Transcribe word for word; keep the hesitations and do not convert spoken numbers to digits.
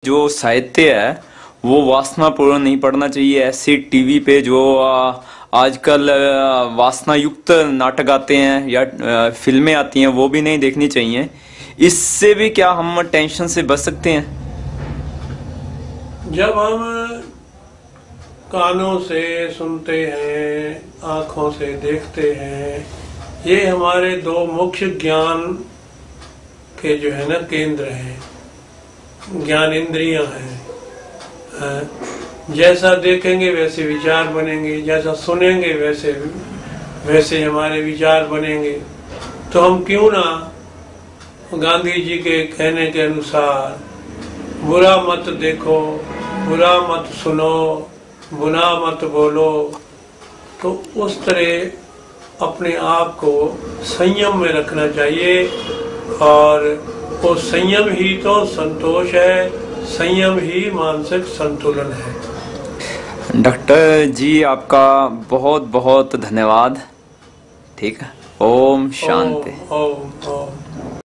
जो साहित्य है वो वासनापूर्ण नहीं पढ़ना चाहिए। ऐसे टीवी पे जो आ, आजकल वासना युक्त नाटक आते हैं या आ, फिल्में आती हैं वो भी नहीं देखनी चाहिए। इससे भी क्या हम टेंशन से बच सकते हैं? जब हम कानों से सुनते हैं, आँखों से देखते हैं, ये हमारे दो मुख्य ज्ञान के जो है ना केंद्र हैं, ज्ञान इंद्रियां हैं। जैसा देखेंगे वैसे विचार बनेंगे, जैसा सुनेंगे वैसे वैसे हमारे विचार बनेंगे। तो हम क्यों ना गांधी जी के कहने के अनुसार बुरा मत देखो, बुरा मत सुनो, बुरा मत बोलो, तो उस तरह अपने आप को संयम में रखना चाहिए। और वो संयम ही तो संतोष है, संयम ही मानसिक संतुलन है। डॉक्टर जी आपका बहुत बहुत धन्यवाद। ठीक है, ओम शांति। ओम ओम ओम।